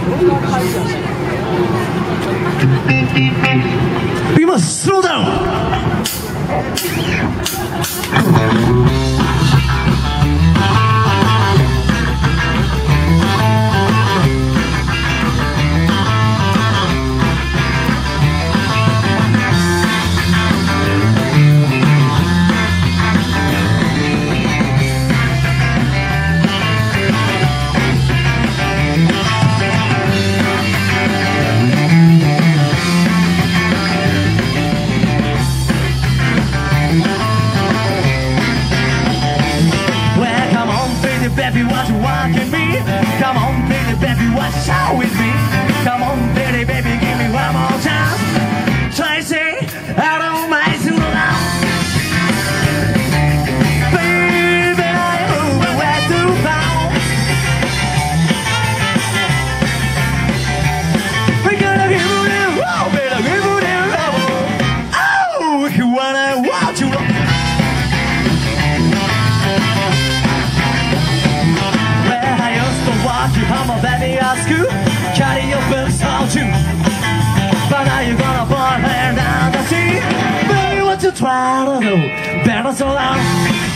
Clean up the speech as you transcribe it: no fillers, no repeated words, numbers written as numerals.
いきます。スローダウン。Baby, what you want with me? Come on, baby, baby, what's up with me? Come on, baby, baby, give me one more chance. Try to say, I don't mind to allow. Baby, I move away too far. We're gonna give you the love, baby, give you the love. Oh, you wanna watch you love. I'm a baby at school, carry your books out too. But now you're gonna burn her down the sea. Baby, what you try to do? Better so loud.